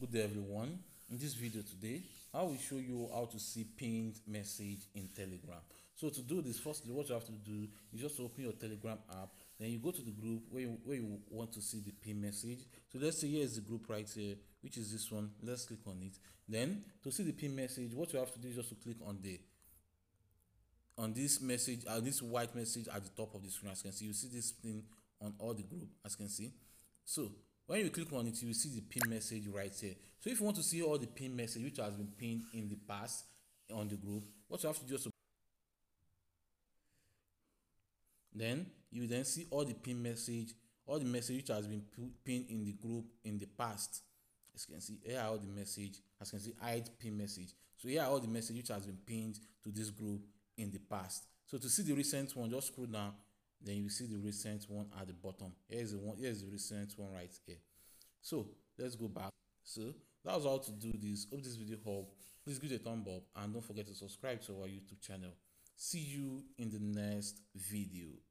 Good day everyone. In this video today, I will show you how to see pinned message in Telegram. So to do this, firstly, what you have to do is just open your Telegram app. Then you go to the group where you want to see the pin message. So let's say here is the group right here, which is this one. Let's click on it. Then to see the pin message, what you have to do is just to click on this message, this white message at the top of the screen. As you can see, you see this pin on all the group, as you can see. So when you click on it, you will see the pin message right here. So if you want to see all the pin message which has been pinned in the past on the group, what you have to do is then you then see all the pin message, all the message which has been pinned in the group in the past. As you can see, here are all the message. As you can see, hide pin message. So here are all the message which has been pinned to this group in the past. So to see the recent one, just scroll down. Then you see the recent one at the bottom. Here's the one. Here's the recent one right here. So let's go back. So that was how to do this. Hope this video helped. Please give it a thumb up and don't forget to subscribe to our YouTube channel. See you in the next video.